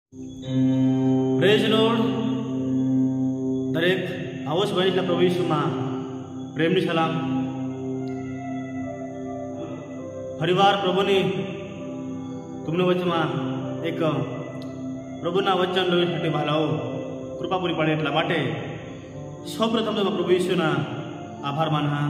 Praise Lord. दरेक house बनीला प्रभु यीशुमा प्रेमनी सलाम। फरीवार प्रभुनी तुमने वचमा एक प्रभुना वचन लोसाठी भालाओ कृपा पूरी पड़े એટલા માટે સૌપ્રથમ તો પ્રભુ ઈશુના આભાર માનहा।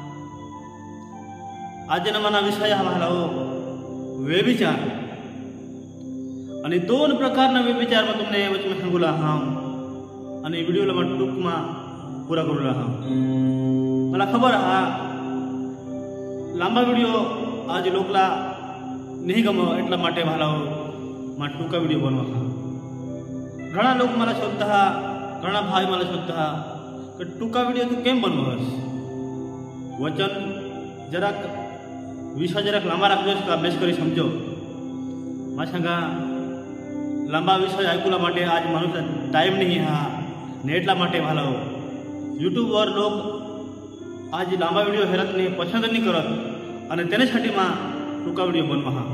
આજના મના વિષય हा भालाओ व्यभिचार आणि दोन प्रकारना व्यभिचार में तुमने वचन सांगूला हां आणि व्हिडिओला मैं टूक में पूरा करूला हां। मला खबर हा लांबा व्हिडिओ आज लोकला नहीं गमो एटला माटे भालाओ मा टूका व्हिडिओ बनवा हा। घणा लोग मला शोधता, घणा भाई मला शोधता कि टूका व्हिडिओ तू केम बनवस, वचन जराक विषय जराक लांबा राखजोस का अभ्यास करी समजो। मा सांगा लांबा विषय ऐकूला माटे आज माणूस टाइम नहीं हा ने एटला माटे भालाओ यूट्यूब वर लोग आज लांबा व्हिडिओ हेरत नहीं, पसंद नहीं करत आणि तेनेसाठी मा टूका व्हिडिओ बनवा हा।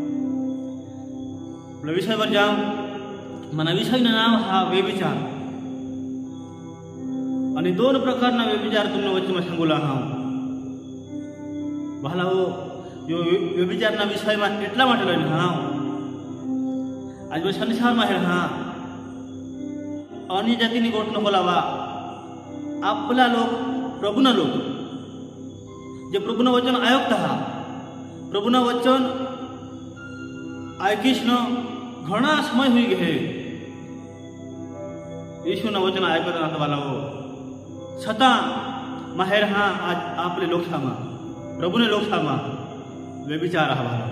विषय वर जाम मना विषय नाव हा व्यभिचार आणि दोन प्रकारना व्यभिचार तुमने वचन सांगूला हा। भालाओ यो व्यभिचारना विषय में एटला माटे लईने हा आज वो संसार में है हाँ अन्य जाति नि गोट नको लावा। आपला लोक प्रभुना लोक जे प्रभुना वचन आयोगता हा, प्रभुना वचन ऐकीश न घणा समय हुई गे यीशुना वचन ऐकता ना वाला हो छता माहेर हाँ आज आपले लोकसामा प्रभुने लोकसामा व्यभिचार हा वाला।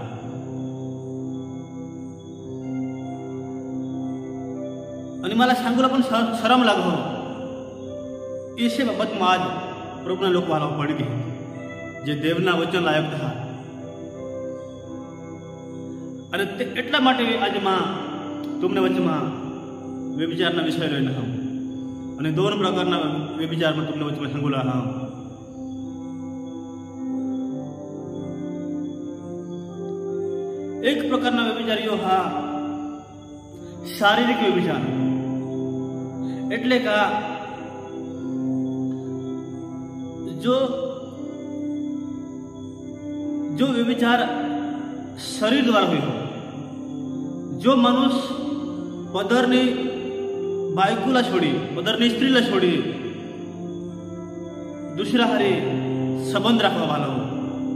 आणि मला सांगूला पण शरम लागो इसे बाबत माज प्रभुना लोक वाला पड़ गए जे देवना वचन लायक था અને એટલા માટે आज માં तुमने वचમાં व्यभिचारना विषय લઈને હા અને दोन प्रकारना व्यभिचाરમાં तुमने वचમાં सांगूला हा। एक प्रकारना व्यभिचार यो हा शारीरिक व्यभिचार एटले का जो व्यभिचार शरीर द्वारा हुई हो, जो मनुष्य पदरनी बायकोला छोड़ी, पदरनी स्त्रीला छोड़ी दुसरा हारी संबंध राखवा वाला हो,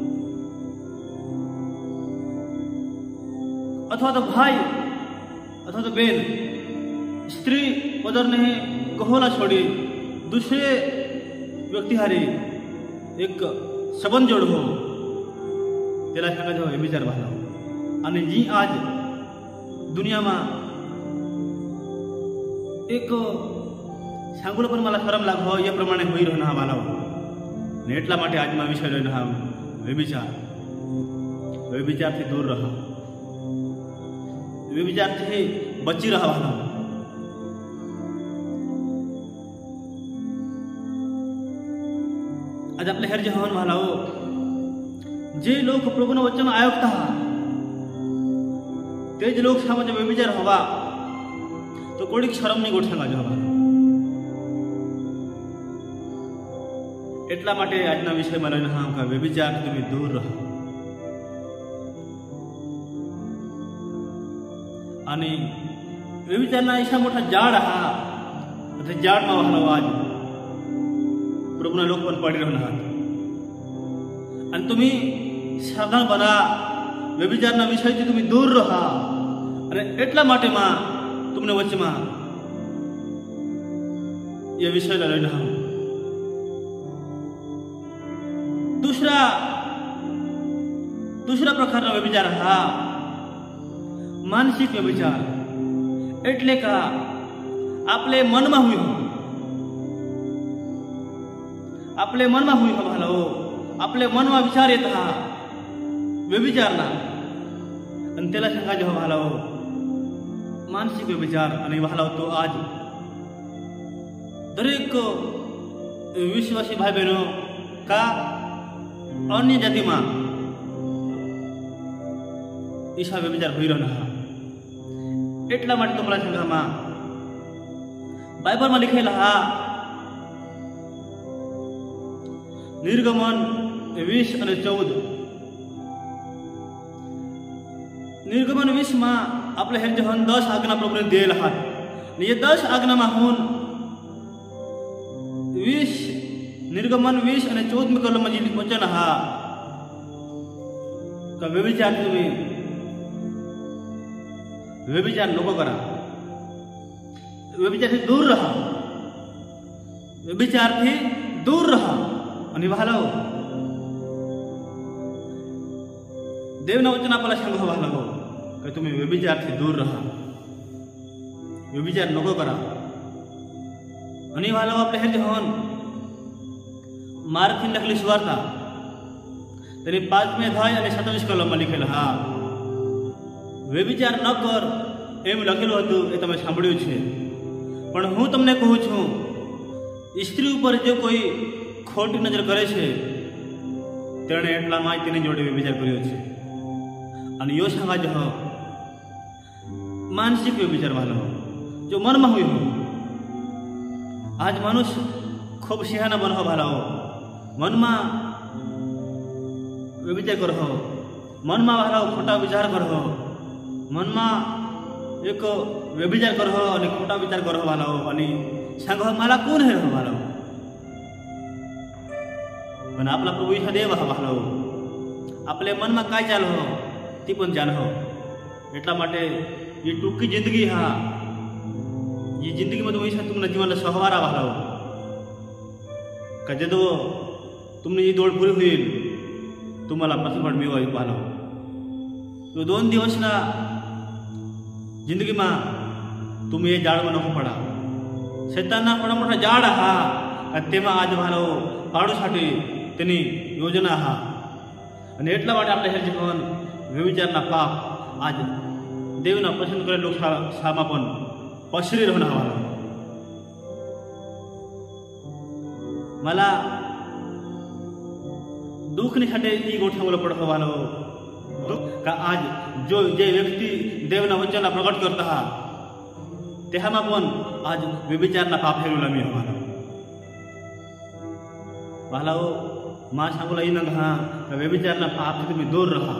अथवा तो भाई अथवा तो बेन स्त्री पदर ने कहोला छोड़ी दूसरे व्यक्ति हारी एक संबंध जोड़ हो तेला सांगा जो व्यभिचार भाला हो। आणि जी आज दुनिया में एक सांगूला पण मला शरम लागो या प्रमाणे होई रहना हा वाला हो ने એટલા માટે आज में विषय रहना हा व्यभिचार। व्यभिचार से दूर रहा, व्यभिचार से बची रहा वाला। आज आपले हेर जे हवन भालाओ जे लोक प्रभुना वचन आयोगता तेज लोक सामा जे व्यभिचार हवा तो कोणीक शरम नहीं गोठ सांगा हवा। એટલા માટે આજના વિષયમાં લઈને હા કે વ્યભિચાર તમે દૂર રહો। आणि व्यभिचारना अशा मोठा जाड हा जाड मा वाहला आज प्रभुना लोक पण पडी राहणार आणि तुम्ही सावधान बना व्यभिचारना विषयથી तुम्ही दूर रहा અને એટલા માટે માં तुमने वचમાં ये विषय लઈને हा। दूसरा प्रकारना व्यभिचार हा मानसिक व्यभिचार एटले का आपले मन में हुई हो, आपले मन में हुई हो भालो आपले मन में विचार येत हा व्यभिचारना आणि त्याला सांगा जो भालो मानसिक व्यभिचार आणि भालो तो आज दरेक विश्वासी भाई बहनों का अन्य जाति में ईशा व्यभिचार हुई रहना એટલા માટે તમારા સંઘમાં બાઇબલમાં લખેલા હા નિર્ગમન 20 અને 14 निर्गमन 20 में आपले हे जे 10 आज्ञा प्रभुने दिलेला आहात आणि हे 10 आज्ञामाहून 20 निर्गमन 20 आणि 14 कलम म्हणजे वचन हा का व्यभिचार तुम्ही व्यभिचार नको करा, व्यभिचार से दूर रहा, व्यभिचार थी दूर रहा आणि भालो देवना वचन आपल्याला सांगू भालो कि तुम्ही व्यभिचार से दूर रहा, व्यभिचार नको करा आणि भालो आपले हे होन मार्किन लखली सुवार्ता तरी 5 अध्याय आणि 27 कलम लिखेल हा व्यभिचार न कर एम लखेલું હતું એ તમે સાંભળ્યું છે પણ હું તમને કહું છું સ્ત્રી ઉપર જે કોઈ ખોટી નજર કરે છે તેણે એટલામાં તેની જોડે વ્યભિચાર કર્યો છે અને યો सांगा जो मानसिक व्यभिचार वाला जो मन में हुई हो आज मनुष्य खूब सिहाना बन हो भाला हो मन में व्यभिचार कर हो मन में भाला खोटा विचार कर हो मन में एक व्यभिचार कर हो आणि खोटा विचार कर हो भाला हो आणि सांग मला कोण हे हो भाला हो पण आपला प्रभू ईशा देव हा भाला हो आपले मन में काय चाल हो ती पण जान हो એટલા માટે ये टूकी जिंदगी हा ये जिंदगी में तुम्ही तुमने जीवन सहवारा वाला हो का जो तुमने ये दौड़ पूरी हुई तुम्हाला प्रतिफळ मिळवाय पाहलो तो 2 दिवसना जिंदगी में तुम्ही हे जाळ में नको पडा शैतानना पण मोठा जाळ हा तेमा आज भालो पाडूसाठी तेनी योजना हा आणि એટલા માટે આપણે हे जीवन व्यभिचारना पाप आज देवना पसंद करे लोक सामा पण पसरी रहना वाला मला दुखण्यासाठी ही गोष्ट मला पडतो वाला का आज जो जे व्यक्ती देवना वचनला प्रकट करता हा तेहामा पण आज व्यभिचारना पाप हेरुला मी वाला वाला मां सांगूला इन हा व्यभिचारना पाप से तुम्ही दूर रहा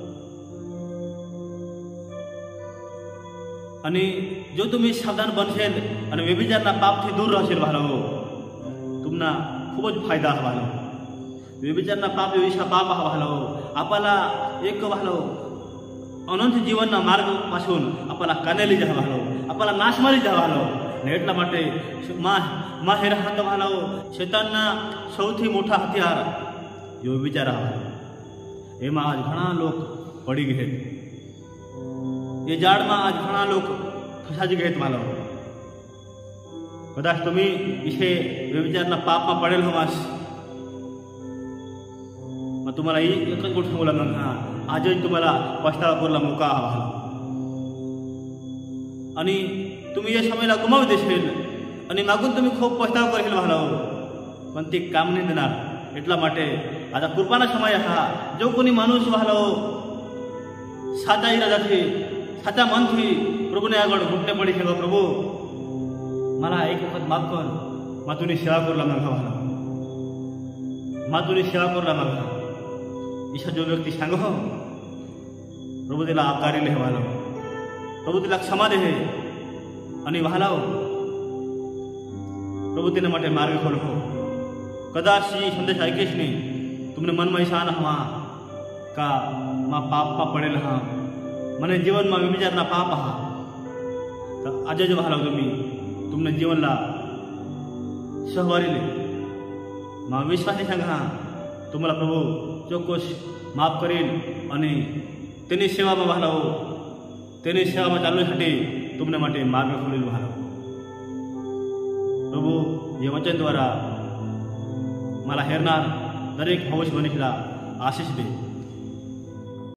आणि जो तुम्ही सावधान बनशेल आणि व्यभिचारना पाप थी दूर रहशेल भालो तुमना खूबच फायदा हा भालो व्यभिचारना पाप विषा पाप हा भालो आपला एक भालो अनंत जीवनना मार्ग पासून आपला कानेली जा भालो आपला नाश मारी जा भालो ने એટલા માટે માહેર હાથ ભાલો શૈતાનના સૌથી મોટા હથિયાર જો વિચાર આવે એમાં આજ ઘણા લોક પડી ગયે ये जाड़ में आज घना लोग फसाजी गए मालो कदाच तुम्ही इसे व्यभिचारना पाप में पडेल हो मास मग तुम्हाला एकच गोष्ट सांगू लागणार हा आजही तुम्हाला पश्चातापाला मोका हवा आणि तुम्ही या समयला गुमावू देशील आणि मागून तुम्ही खूप पश्चाताप करेल भालो पण ते काम नाही देणार એટલા માટે आता कृपाना समय हा जो कोणी माणूस भालो साचा इरादा थी साचा मन थी प्रभु ने आगळ घुटने पड़ी है प्रभु मला एक वक्त माफ कर मातुनी सेवा करला मागा भाला मातुनी सेवा करला मागा ईशा जो व्यक्ति सांग हो प्रभु तिला आकारी ले भालो प्रभु तिला क्षमा दे आणि भाला प्रभु तिने माटे मार्ग खोल हो कदाच ही संदेश ऐकेश नहीं तुमने मन में ईशान हवा का मा पाप पा पडेल हा मने जीवन में व्यभिचारना पाप हा तर आज जो भाला तुम्ही तुमने जीवनला सहवारी ले मा विश्वास सांगा तुम्हाला प्रभु चौक्कस माफ करेल आणि तेनी सेवा में भाला हो तेनी सेवा में चालण्यासाठी तुमने माटे मार्ग खोलेल भाला प्रभु ये वचन द्वारा मला हेरनार दरेक हवस मनीषला आशीष दे।